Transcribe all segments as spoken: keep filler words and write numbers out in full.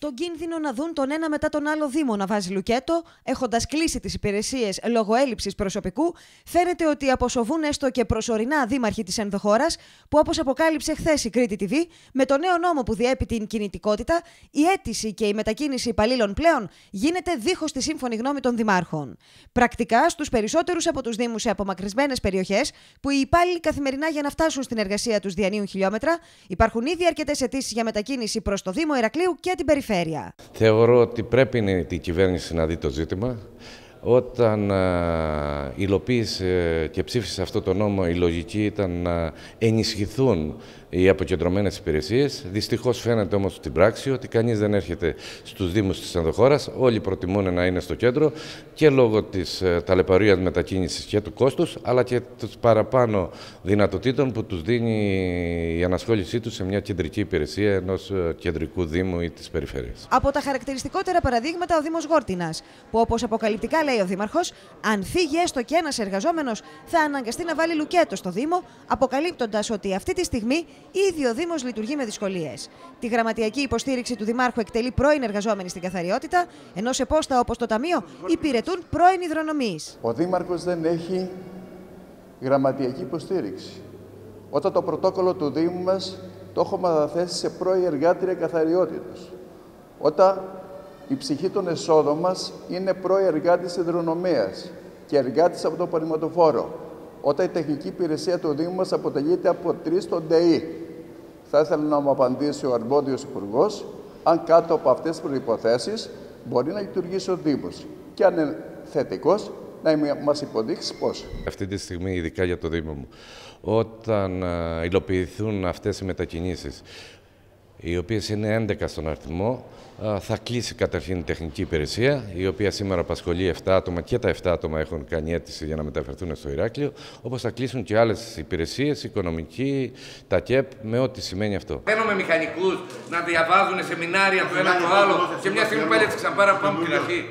τον κίνδυνο να δουν τον ένα μετά τον άλλο Δήμο να βάζει λουκέτο, έχοντας κλείσει τις υπηρεσίες λόγω έλλειψης προσωπικού, φαίνεται ότι αποσοβούν έστω και προσωρινά δήμαρχοι της ενδοχώρας, που όπως αποκάλυψε χθες η Κρήτη τι βι, με το νέο νόμο που διέπει την κινητικότητα, η αίτηση και η μετακίνηση υπαλλήλων πλέον γίνεται δίχως τη σύμφωνη γνώμη των δημάρχων. Πρακτικά, στους περισσότερους από τους Δήμους σε απομακρυσμένες περιοχές, που οι υπάλληλοι καθημερινά για να φτάσουν στην εργασία τους διανύουν χιλιόμετρα, υπάρχουν ήδη αρκετές αιτήσεις για μετακίνηση προς το Δήμο Ηρακλείου και την περιφέρεια. Θεωρώ ότι πρέπει η κυβέρνηση να δει το ζήτημα. Όταν α, υλοποίησε και ψήφισε αυτό το νόμο, η λογική ήταν να ενισχυθούν οι αποκεντρωμένες υπηρεσίες. Δυστυχώς φαίνεται όμως στην πράξη ότι κανείς δεν έρχεται στους Δήμους της ενδοχώρας. Όλοι προτιμούν να είναι στο κέντρο και λόγω της ταλαιπωρίας μετακίνησης και του κόστους, αλλά και των παραπάνω δυνατοτήτων που τους δίνει η ανασχόλησή τους σε μια κεντρική υπηρεσία ενός κεντρικού Δήμου ή της περιφέρειας. Από τα χαρακτηριστικότερα παραδείγματα, ο Δήμος Γόρτινας, που όπως αποκαλυπτικά λέει ο Δήμαρχος, αν φύγει έστω και ένας εργαζόμενος, θα αναγκαστεί να βάλει λουκέτο στο Δήμο, αποκαλύπτοντας ότι αυτή τη στιγμή ήδη ο Δήμος λειτουργεί με δυσκολίες. Τη γραμματιακή υποστήριξη του Δημάρχου εκτελεί πρώην εργαζόμενοι στην καθαριότητα, ενώ σε πόστα όπως το Ταμείο υπηρετούν πρώην υδρονομείς. Ο Δήμαρχος δεν έχει γραμματιακή υποστήριξη. Όταν το πρωτόκολλο του Δήμου μας το έχουμε αναθέσει σε πρώην εργάτρια καθαριότητας. Όταν η ψυχή των εσόδων μας είναι πρώην εργάτης υδρονομίας και εργάτης από το παρηματοφόρο. Όταν η τεχνική υπηρεσία του Δήμου μας αποτελείται από τρεις στον ΤΕΗ. Θα ήθελα να μου απαντήσει ο αρμόδιος υπουργός αν κάτω από αυτές τις προϋποθέσεις μπορεί να λειτουργήσει ο Δήμος. Και αν είναι θετικός, να μας υποδείξει πώς. Αυτή τη στιγμή, ειδικά για το Δήμο μου, όταν α, υλοποιηθούν αυτές οι μετακινήσεις, οι οποίες είναι έντεκα στον αριθμό, θα κλείσει καταρχήν η τεχνική υπηρεσία, η οποία σήμερα απασχολεί επτά άτομα και τα επτά άτομα έχουν κάνει αίτηση για να μεταφερθούν στο Ηράκλειο, όπως θα κλείσουν και άλλες υπηρεσίες, οικονομική, τα ΚΕΠ, με ό,τι σημαίνει αυτό. Παίρνουμε μηχανικούς να διαβάζουν σεμινάρια το ένα το άλλο και μια στιγμή πάλι έτσι ξαναπάρα πάμε από την αρχή.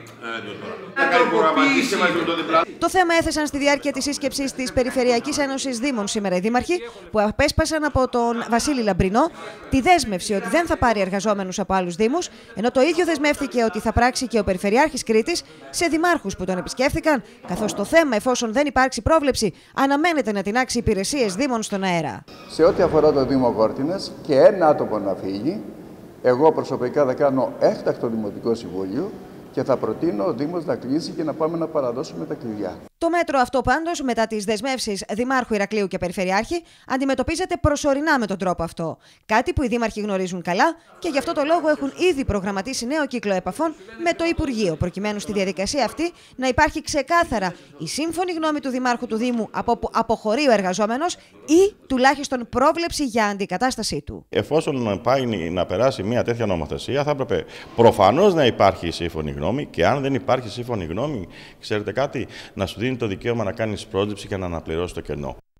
Το θέμα έθεσαν στη διάρκεια της σύσκεψης της Περιφερειακής Ένωσης Δήμων σήμερα οι δήμαρχοι, που απέσπασαν από τον Βασίλη Λαμπρινό τη δέσμευση ότι δεν θα πάρει εργαζόμενους από άλλους Δήμους, ενώ το ίδιο δεσμεύτηκε ότι θα πράξει και ο Περιφερειάρχης Κρήτης σε δημάρχους που τον επισκέφθηκαν, καθώς το θέμα, εφόσον δεν υπάρξει πρόβλεψη, αναμένεται να τεινάξει υπηρεσίες Δήμων στον αέρα. Σε ό,τι αφορά το Δήμο Γόρτινας και ένα άτομο να φύγει, εγώ προσωπικά θα κάνω έκτακτο Δημοτικό Συμβούλιο και θα προτείνω ο Δήμος να κλείσει και να πάμε να παραδώσουμε τα κλειδιά. Το μέτρο αυτό πάντως, μετά τις δεσμεύσεις Δημάρχου Ηρακλείου και Περιφερειάρχη, αντιμετωπίζεται προσωρινά με τον τρόπο αυτό. Κάτι που οι δήμαρχοι γνωρίζουν καλά και γι' αυτό το λόγο έχουν ήδη προγραμματίσει νέο κύκλο επαφών με το Υπουργείο, προκειμένου στη διαδικασία αυτή να υπάρχει ξεκάθαρα η σύμφωνη γνώμη του Δημάρχου του Δήμου από που αποχωρεί ο εργαζόμενος ή τουλάχιστον πρόβλεψη για αντικατάστασή του. Εφόσον πάει να περάσει μια τέτοια νομοθεσία, θα έπρεπε προφανώς να υπάρχει σύμφωνη γνώμη και αν δεν υπάρχει σύμφωνη γνώμη, ξέρετε κάτι, να σου δίνει το δικαίωμα να κάνεις πρόσληψη και να αναπληρώσει το κενό.